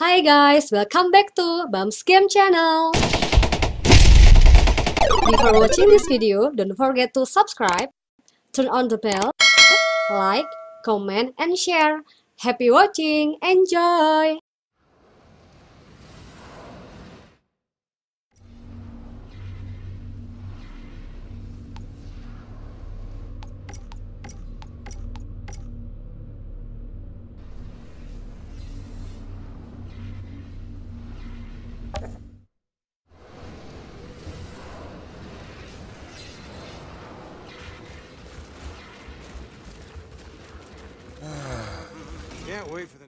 Hi guys, welcome back to Bam's Game channel. Before watching this video, don't forget to subscribe, turn on the bell, like, comment, and share. Happy watching, enjoy! Can't wait for the...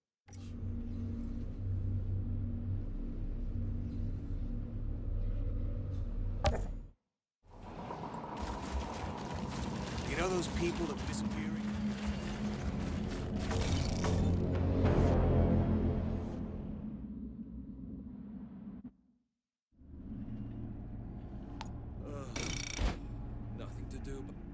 You know those people that were disappearing? Nothing to do but...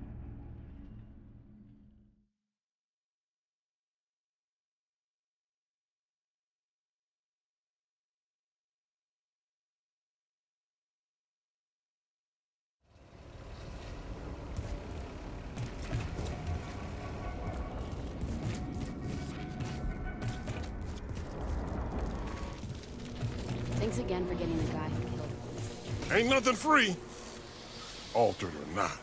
Thanks again for getting the guy who killed. Ain't nothing free, altered or not.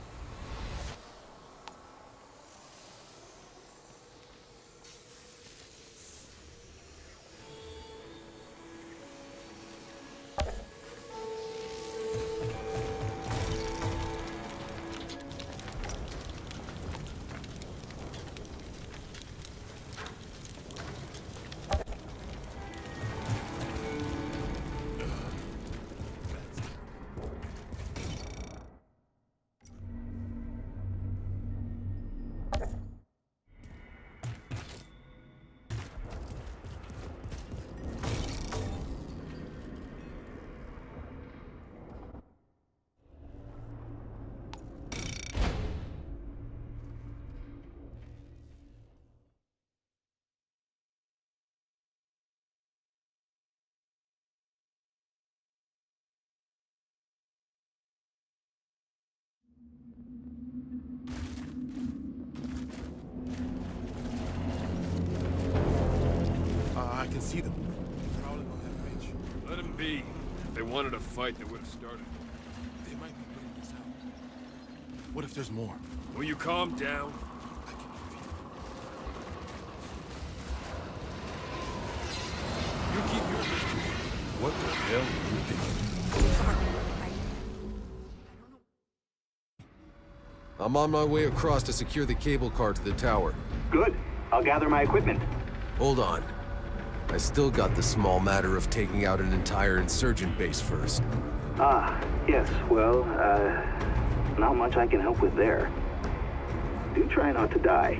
I can see them. Prowling on that ridge. Let them be. If they wanted a fight, they would have started. They might be putting this out. What if there's more? Will you calm down? I can You keep your distance. What the hell are you thinking? I'm on my way across to secure the cable car to the tower. Good. I'll gather my equipment. Hold on. I still got the small matter of taking out an entire insurgent base first. Ah, yes. Well, not much I can help with there. Do try not to die.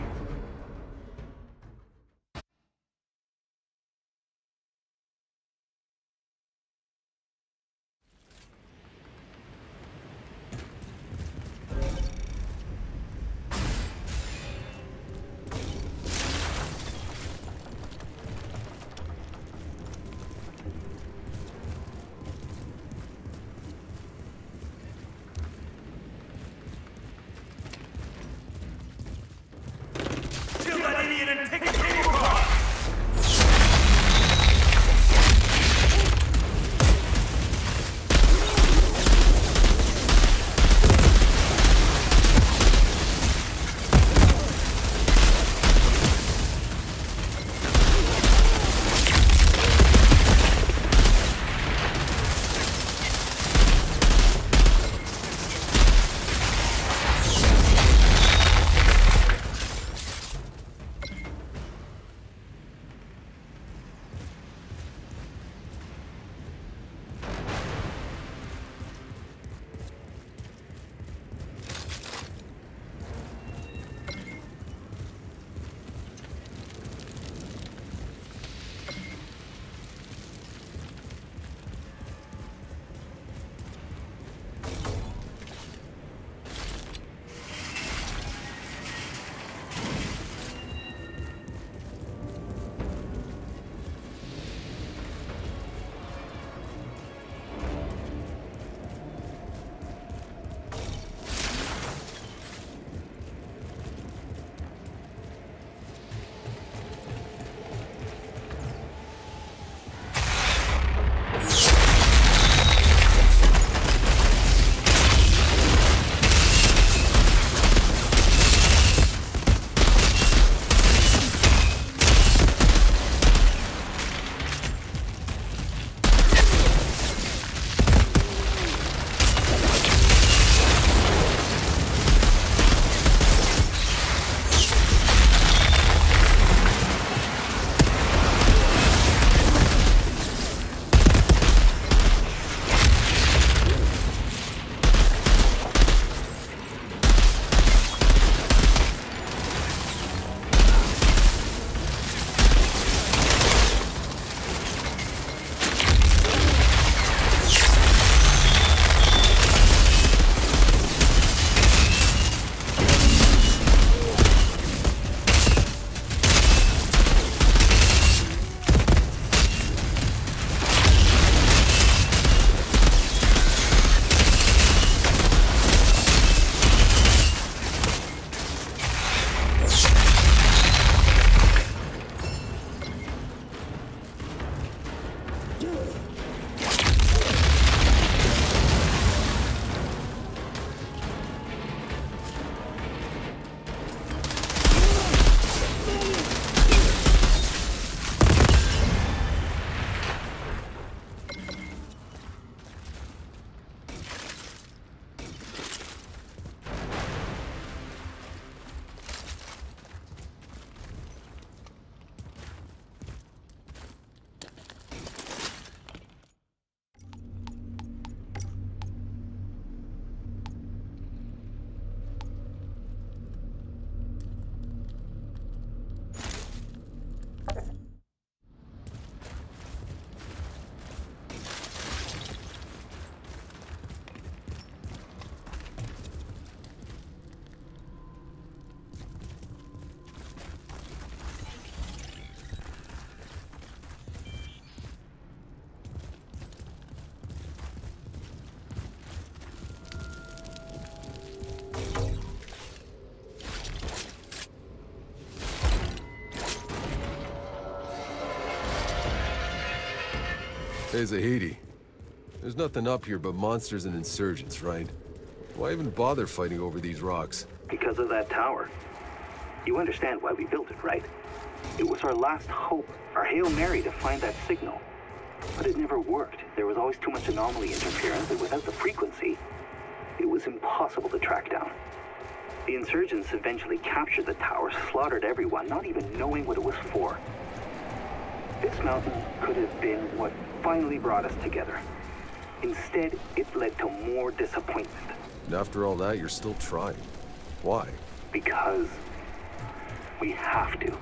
Hey, Zahidi. There's nothing up here but monsters and insurgents, right? Why even bother fighting over these rocks? Because of that tower. You understand why we built it, right? It was our last hope, our Hail Mary to find that signal. But it never worked. There was always too much anomaly interference, and without the frequency, it was impossible to track down. The insurgents eventually captured the tower, slaughtered everyone, not even knowing what it was for. This mountain could have been what finally brought us together. Instead, it led to more disappointment. And after all that, you're still trying. Why? Because we have to.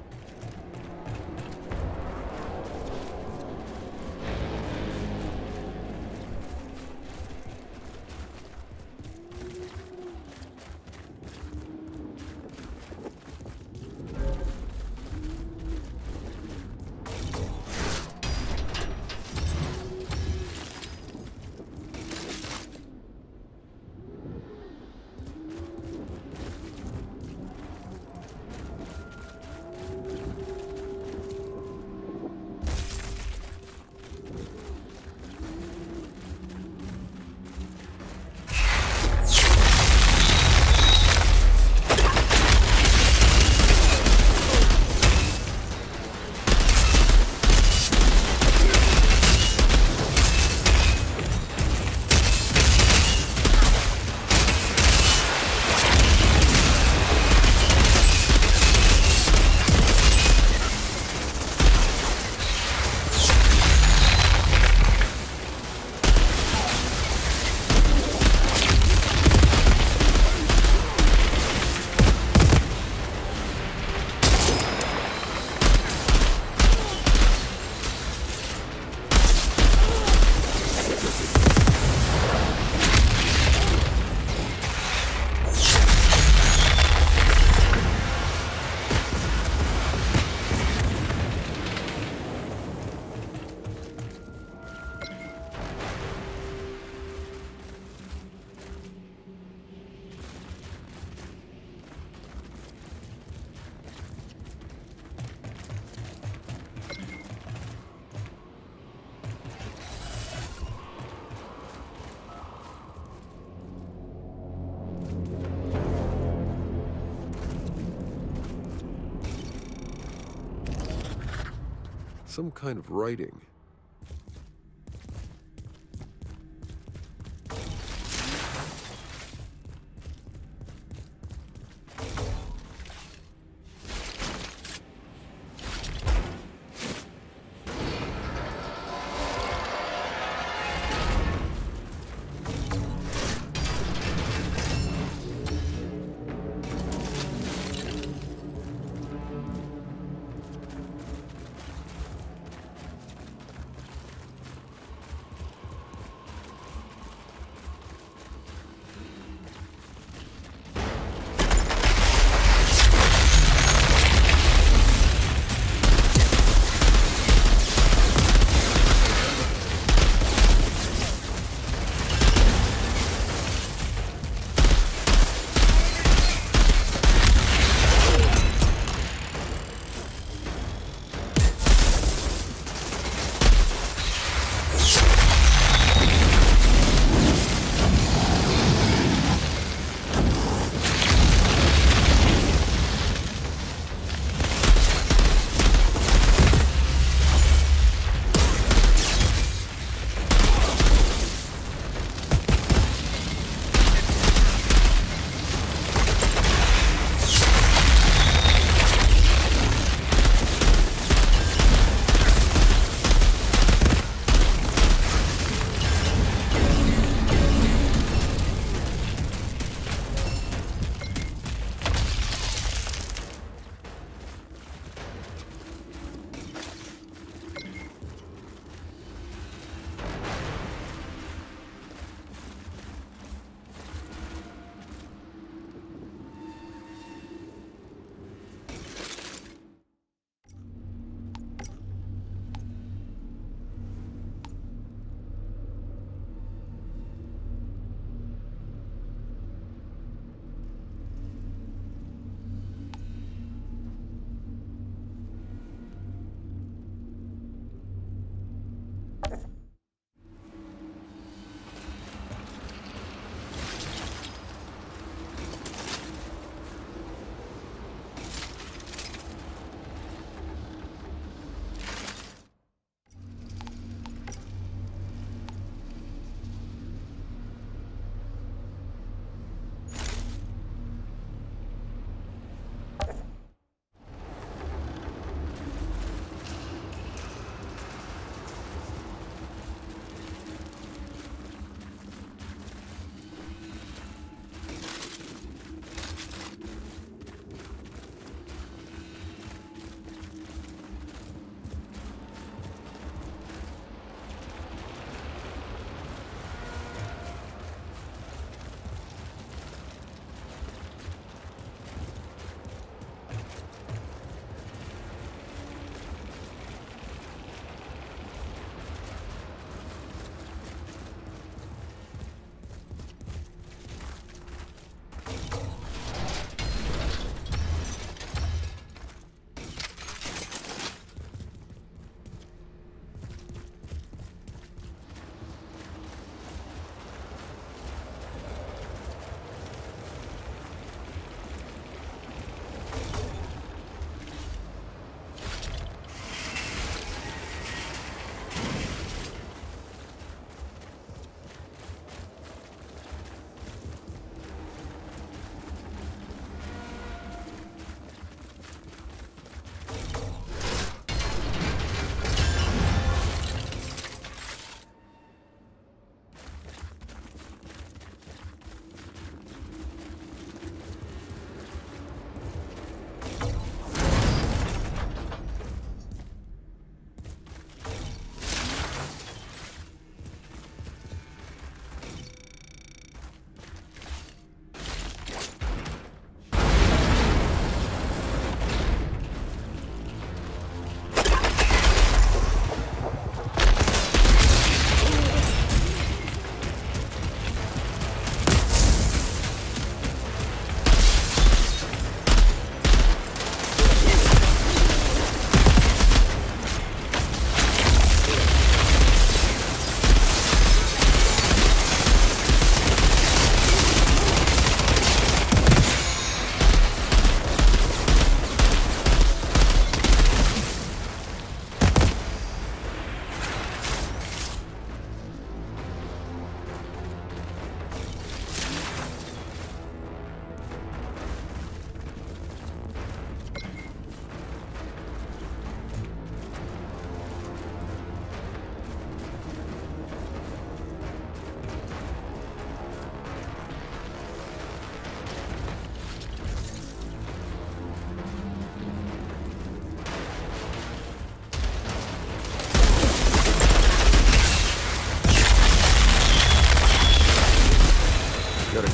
Some kind of writing.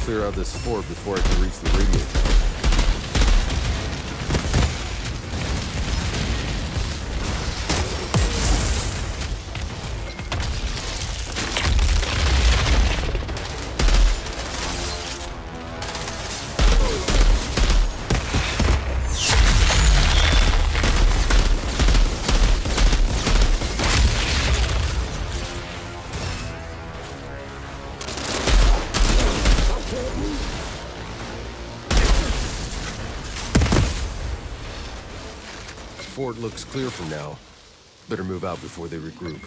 clear out this fort before I can reach the radio tower. Fort looks clear from now. Better move out before they regroup.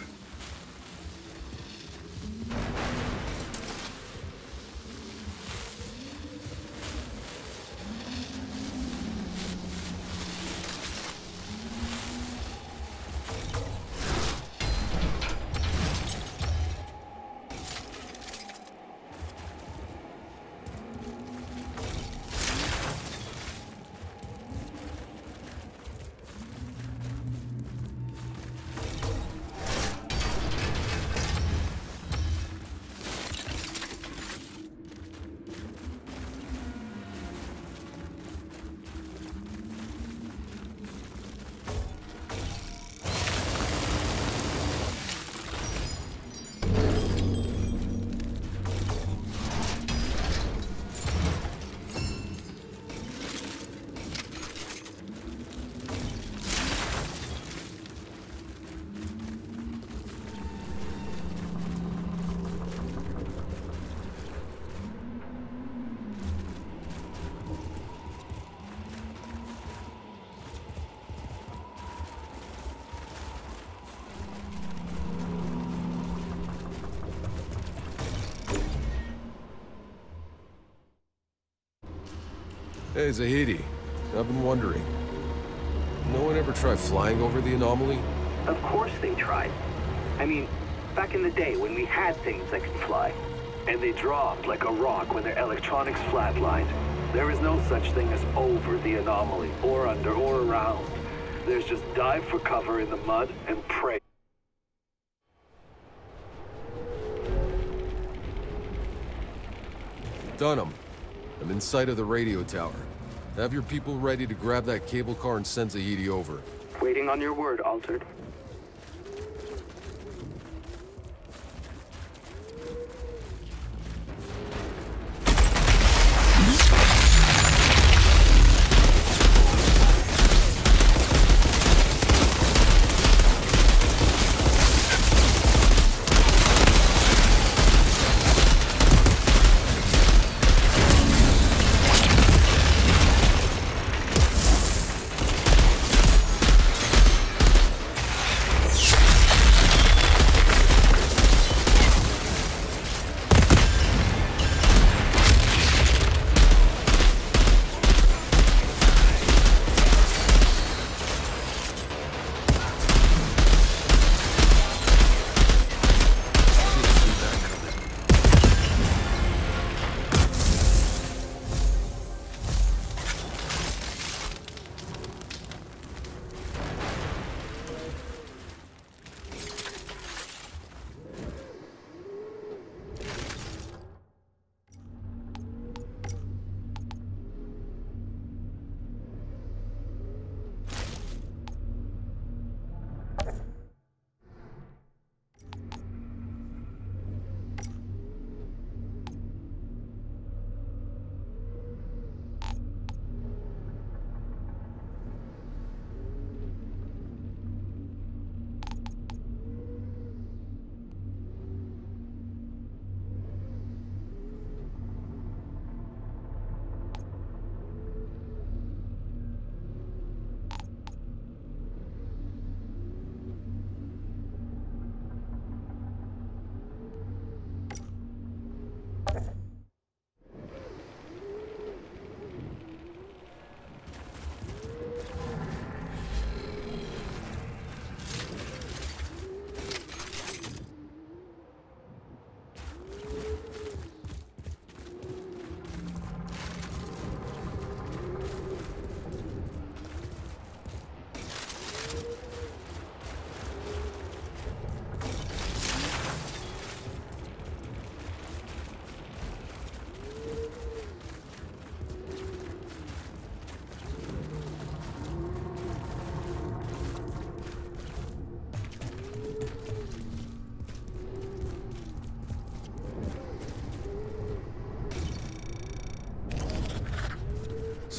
Hey, Zahidi. I've been wondering. No one ever tried flying over the Anomaly? Of course they tried. I mean, back in the day when we had things that could fly. And they dropped like a rock when their electronics flatlined. There is no such thing as over the Anomaly, or under, or around. There's just dive for cover in the mud and pray. Dunham, I'm in sight of the radio tower. Have your people ready to grab that cable car and send Zahidi over. Waiting on your word, Altered.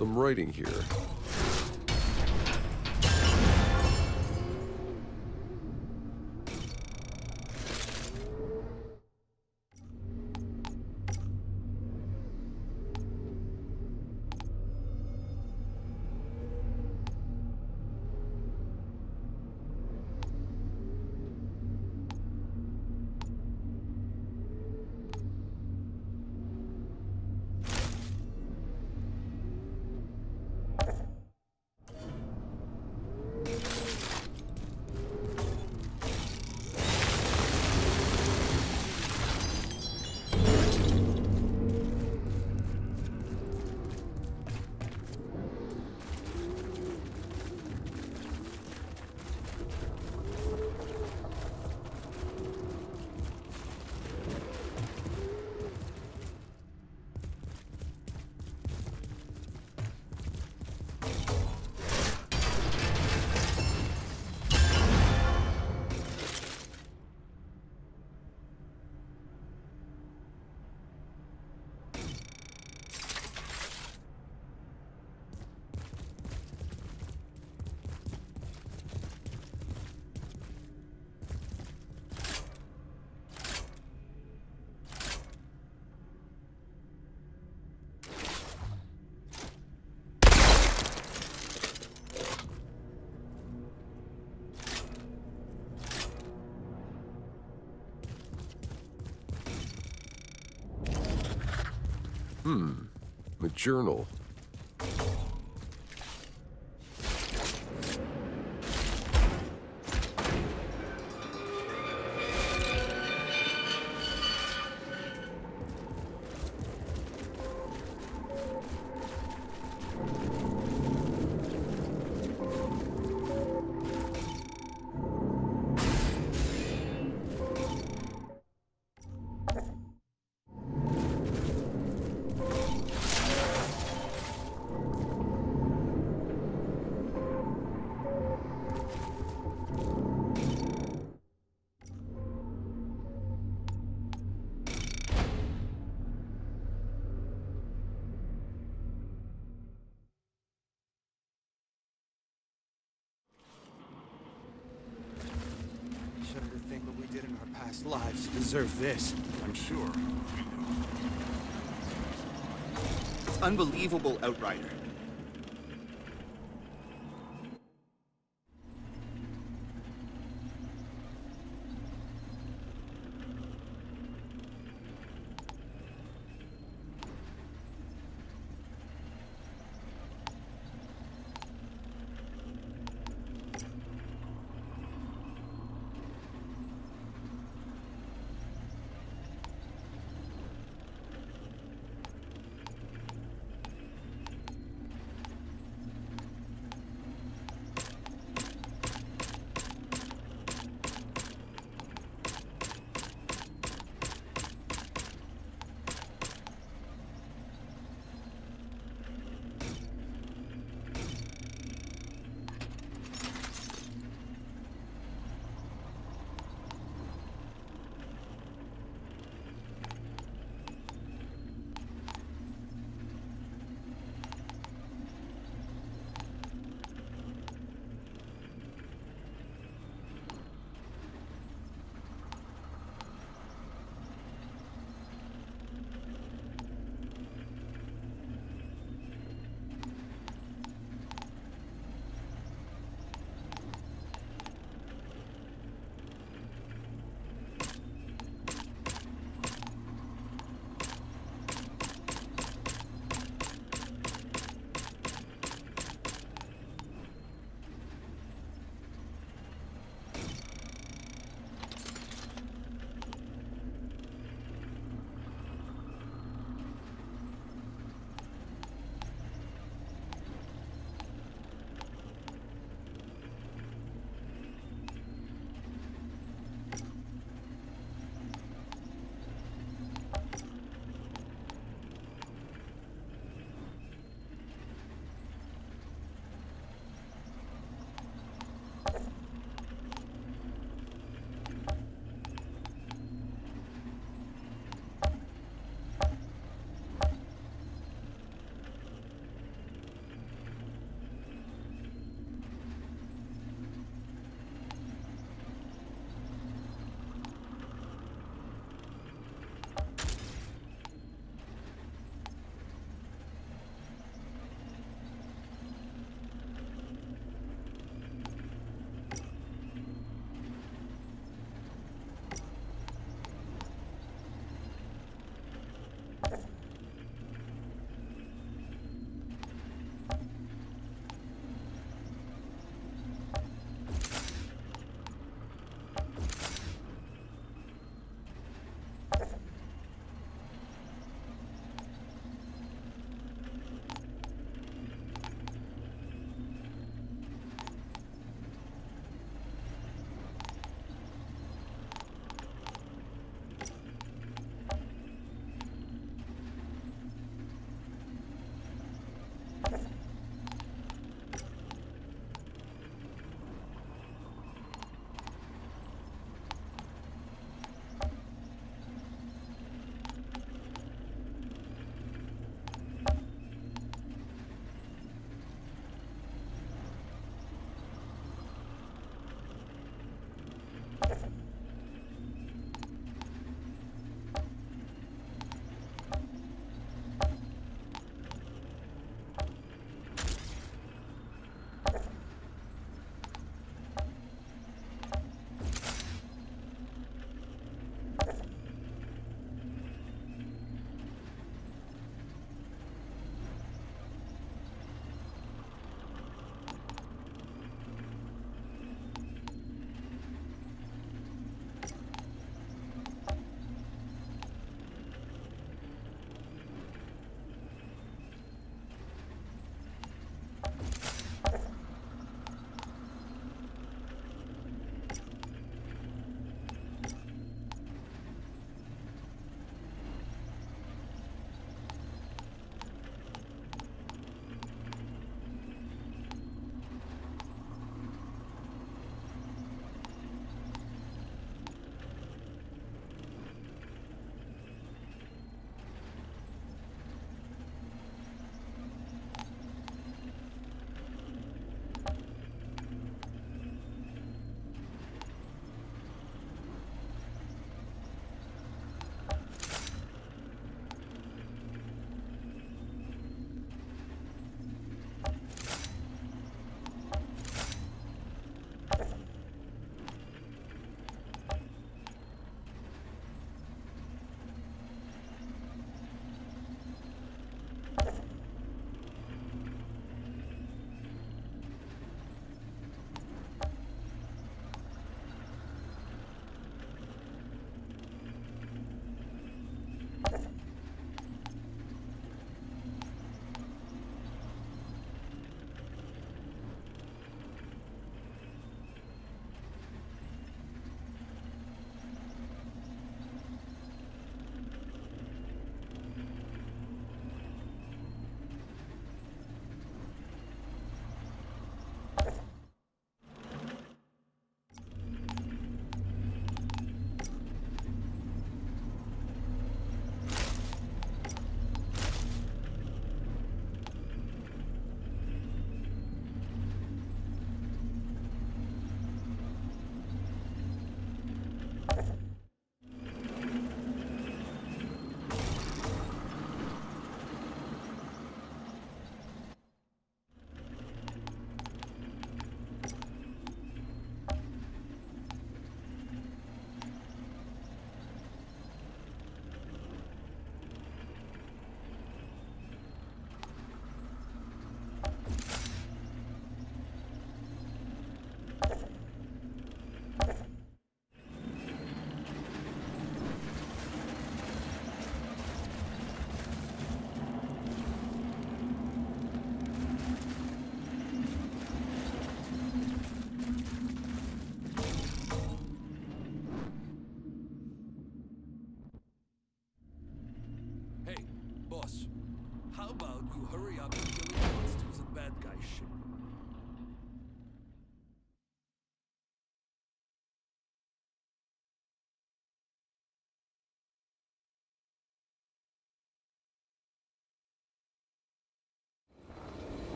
some writing here. A journal. Shudder to think what we did in our past lives to deserve this. I'm sure. It's unbelievable, Outrider.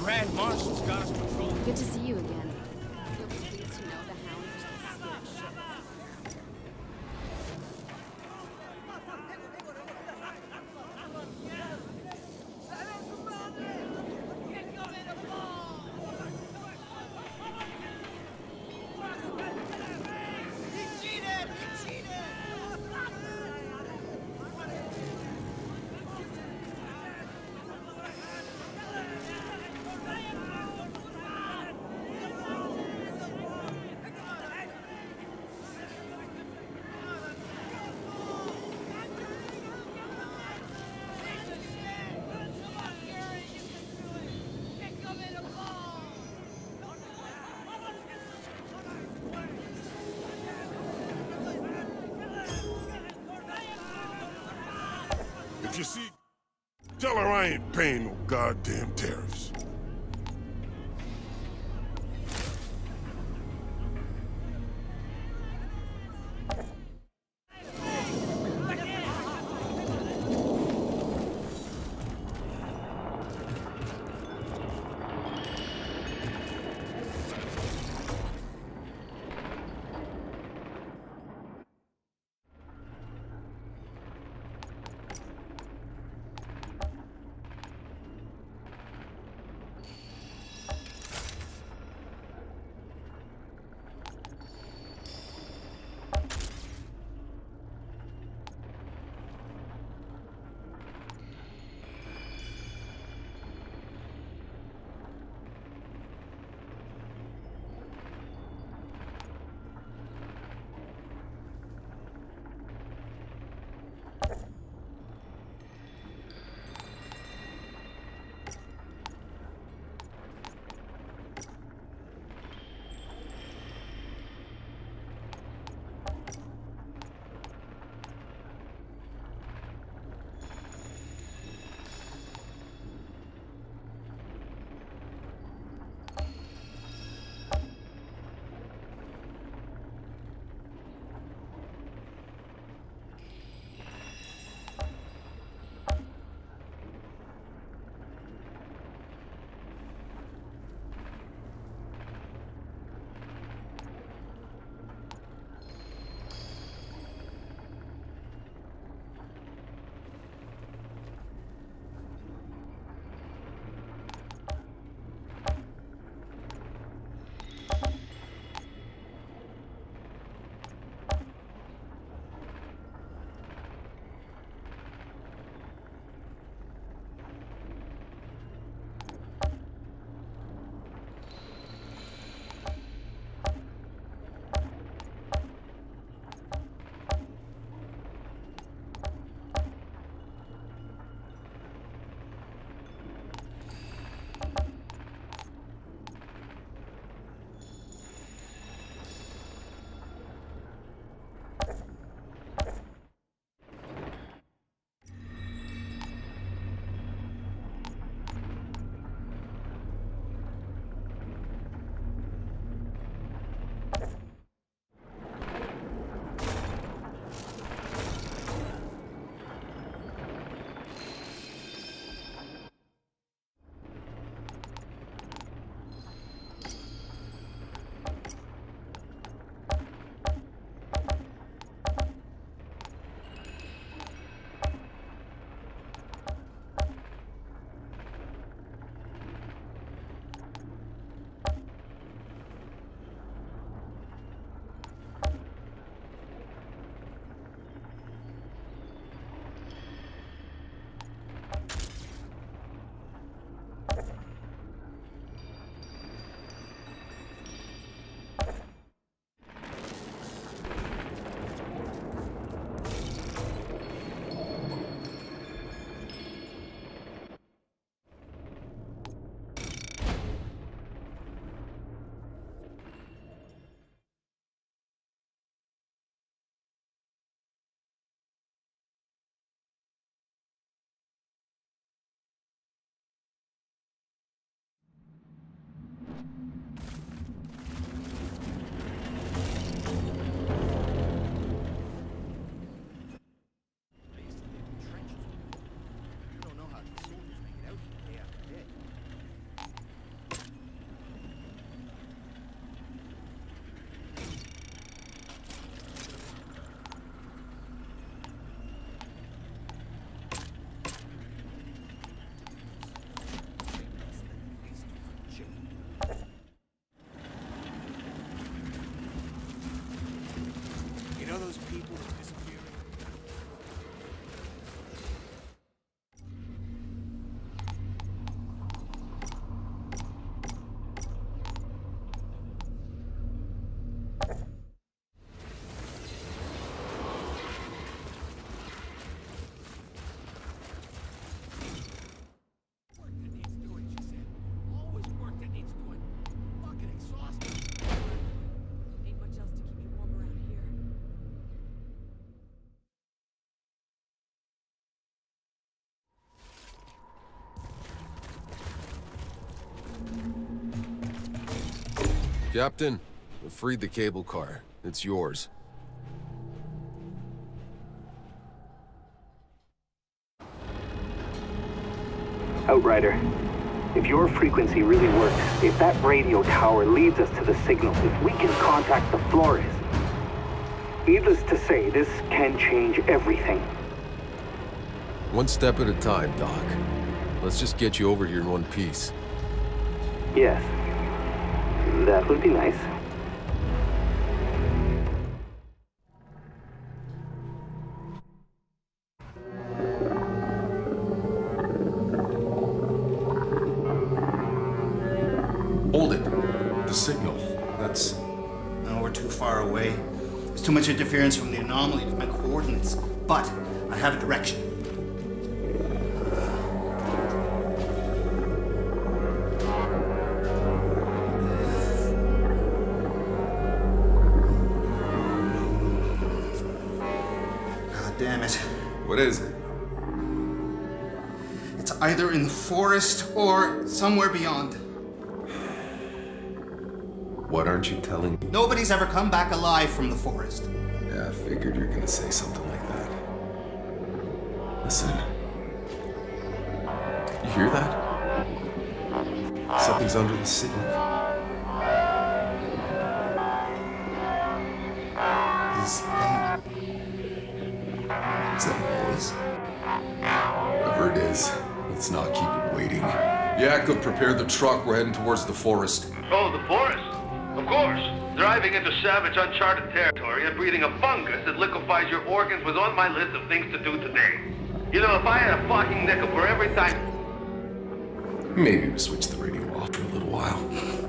Grand Marshal's got us patrolling. Good to see you again. You'll be pleased to know the Hound was just scared shitless. If you see, tell her I ain't paying no goddamn tariffs. Captain, I freed the cable car. It's yours. Outrider, if your frequency really works, if that radio tower leads us to the signal, if we can contact the Flores, needless to say, this can change everything. One step at a time, Doc. Let's just get you over here in one piece. Yes, that would be nice. Hold it. The signal. That's... No, we're too far away. There's too much interference from the anomaly with my coordinates. But I have a direction. God damn it. What is it? It's either in the forest or somewhere beyond. What aren't you telling me? Nobody's ever come back alive from the forest. Yeah, I figured you're gonna say something like that. Listen. You hear that? Something's under the signal. Is that a voice? Whatever it is, let's not keep it waiting. Yakub, prepare the truck. We're heading towards the forest. Oh, the forest? Of course. Driving into savage, uncharted territory and breathing a fungus that liquefies your organs was on my list of things to do today. You know, if I had a fucking nickel for every time... Maybe we switch the radio off for a little while.